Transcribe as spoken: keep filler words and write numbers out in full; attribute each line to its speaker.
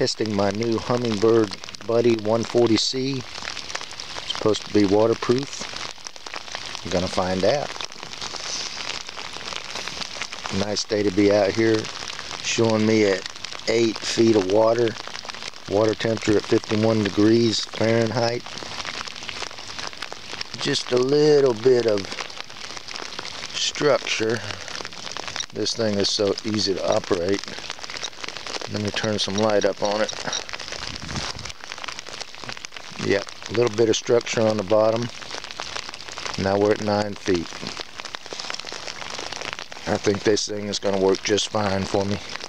Speaker 1: testing my new Humminbird Buddy one forty C. It's supposed to be waterproof. I'm gonna find out. Nice day to be out here, showing me at eight feet of water. Water temperature at fifty-one degrees Fahrenheit. Just a little bit of structure. This thing is so easy to operate. Let me turn some light up on it. Yep, a little bit of structure on the bottom. Now we're at nine feet. I think this thing is going to work just fine for me.